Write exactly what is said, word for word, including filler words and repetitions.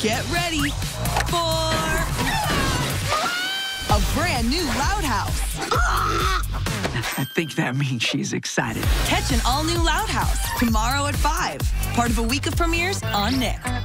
get ready for a brand new Loud House. I think that means she's excited. Catch an all-new Loud House tomorrow at five. Part of a week of premieres on Nick.